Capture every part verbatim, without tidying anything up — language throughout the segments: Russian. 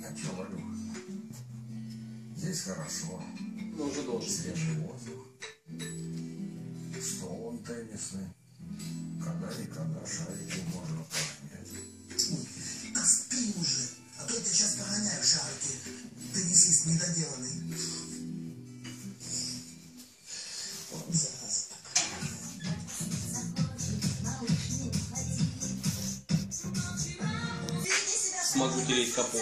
А че, Валюха? Здесь хорошо. Но уже должен. Свежий воздух. Стол он теннисный. Когда-никогда шарики можно погонять. Ой, а спи уже, а то я тебя сейчас погоняю шарики. Теннисист недоделанный. Вот зараза такая. Смогу тереть капот.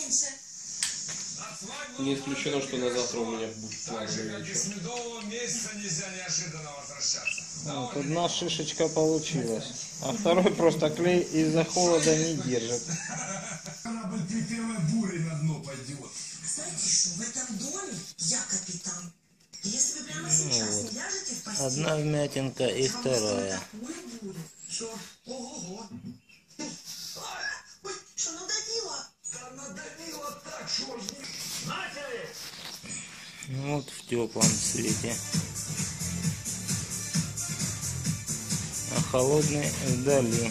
Не исключено, что на завтра у меня будет плановый вечер. Вот, одна шишечка получилась, а второй просто клей из-за холода не держит. Корабль при первой буре на дно пойдет. Знаете что, в этом доме я капитан. Если вы прямо сейчас Ну вот. не ляжете в постель... Одна вмятинка и вторая. Что? Ого-го. Ой, что надавило? Да надавило так, что ж не... Начали! Вот в теплом свете. А холодный вдали.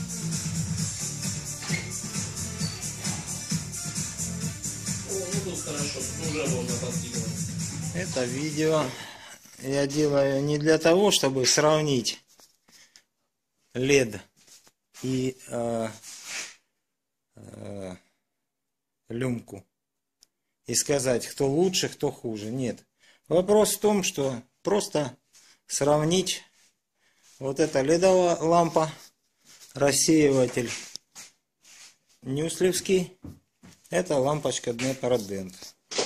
О, ну тут хорошо, тут уже можно подкидывать. Это видео я делаю не для того, чтобы сравнить лед и э, э, люмку и сказать, кто лучше, кто хуже. Нет. Вопрос в том, что просто сравнить вот эта ледовая лампа, рассеиватель Нюслевский, это лампочка Днепродент.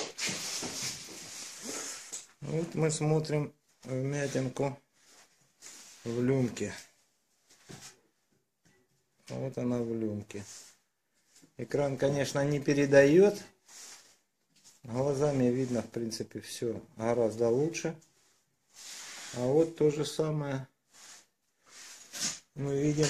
Вот мы смотрим вмятинку в люмке. Вот она в люмке. Экран, конечно, не передает. Глазами видно, в принципе, все гораздо лучше. А вот то же самое мы видим,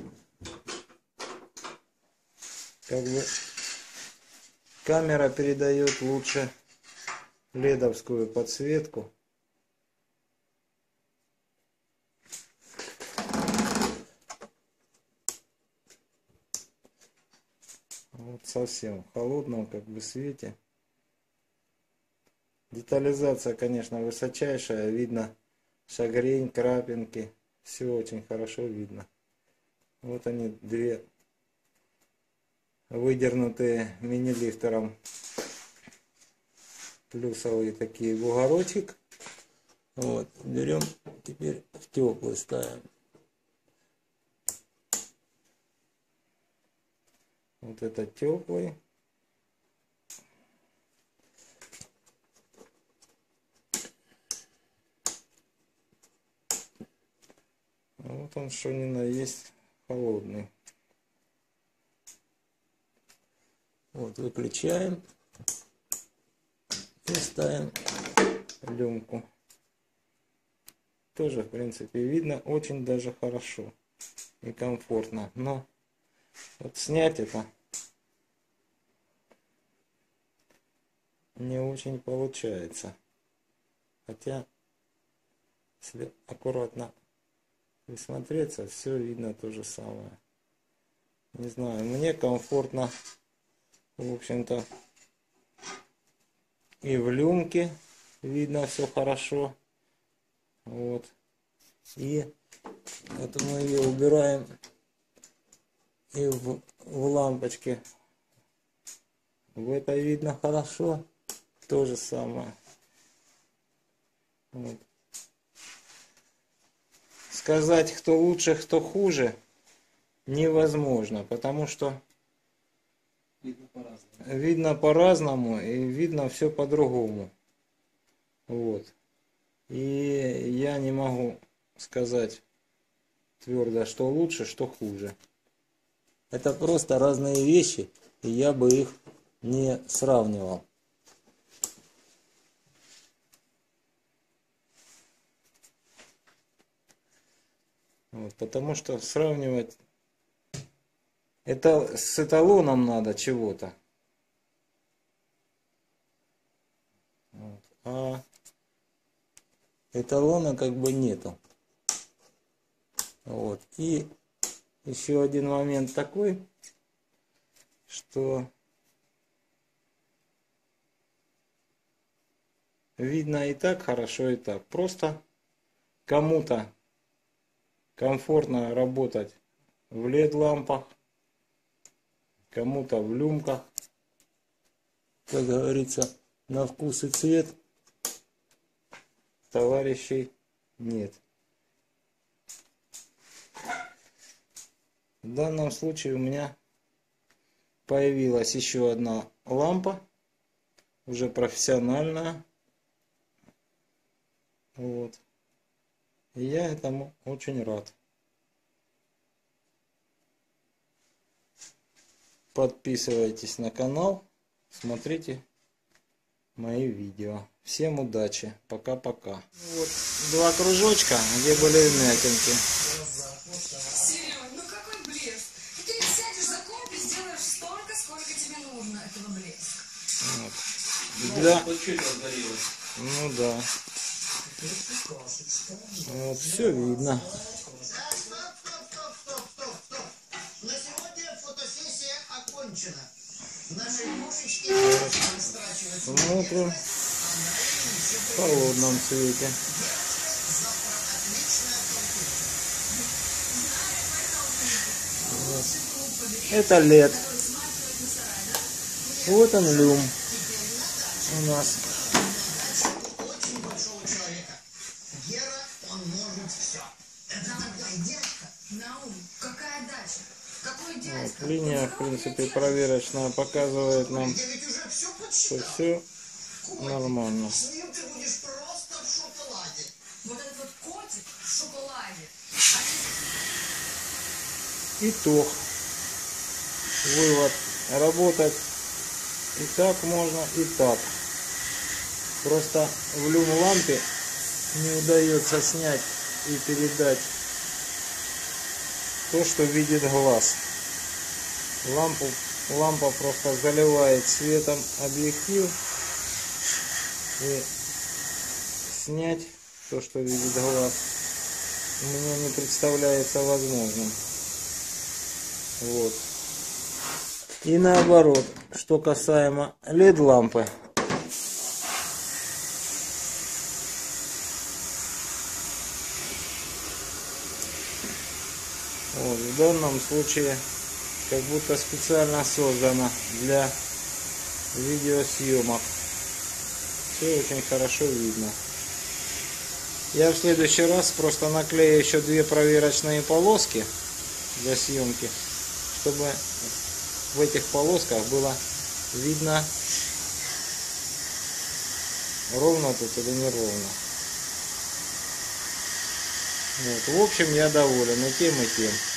как бы камера передает лучше ледовскую подсветку. Вот совсем в холодном как бы свете. Детализация, конечно, высочайшая. Видно шагрень, крапинки. Все очень хорошо видно. Вот они, две выдернутые мини-лифтером плюсовые такие бугорочек. Вот, берем, теперь в теплый ставим. Вот это теплый. Вот он, что ни на есть, холодный. Вот, выключаем и ставим люмку. Тоже, в принципе, видно очень даже хорошо и комфортно. Но вот снять это не очень получается. Хотя, если аккуратно присмотреться, все видно то же самое. Не знаю, мне комфортно, в общем-то, и в люмке видно все хорошо. Вот. И это мы ее убираем и в, в лампочке. В этой видно хорошо. То же самое. Вот. Сказать, кто лучше, кто хуже, невозможно, потому что Видно по-разному. видно по-разному и видно все по-другому. Вот. И я не могу сказать твердо, что лучше, что хуже. Это просто разные вещи, и я бы их не сравнивал. Вот, потому что сравнивать это с эталоном надо чего-то. Вот. А эталона как бы нету. Вот. И еще один момент такой, что видно и так хорошо, и так. Просто кому-то комфортно работать в лед лампах, кому-то в люмках, как говорится, на вкус и цвет. Товарищей нет. В данном случае у меня появилась еще одна лампа, уже профессиональная. Вот. И я этому очень рад. Подписывайтесь на канал, смотрите мои видео. Всем удачи, пока-пока. Вот два кружочка, где были вмятинки. Серёг, ну какой блеск? Ты сядешь за комп и сделаешь столько, сколько тебе нужно этого блеска. Вот. Ну, Для... хоть чуть разгорелось. Ну да. Вот, все видно. Стоп, стоп, стоп, стоп, стоп, стоп. На сегодня фотосессия окончена. Наши мушечки растрачивать Смотрим в холодном цвете. Вот. Это лед. Вот он люм у нас. очень большого человека. Гера, он может все. Это такой дядька. Наум, какая дача? Какой Вот, дядька? линия, в принципе, проверочная показывает нам, Я ведь уже все что подсчитал. все нормально. С ним ты будешь просто в шоколаде. Вот этот вот котик в шоколаде. Итог. Вывод. Работать и так можно, и так. Просто в люм-лампе не удается снять и передать то, что видит глаз. Лампу, лампа просто заливает светом объектив, и снять то, что видит глаз, мне не представляется возможным. Вот. И наоборот, что касаемо лед лампы. Вот, в данном случае как будто специально создано для видеосъемок. Все очень хорошо видно. Я в следующий раз просто наклею еще две проверочные полоски для съемки, чтобы в этих полосках было видно, ровно тут или не ровно. Вот. В общем, я доволен и тем, и тем.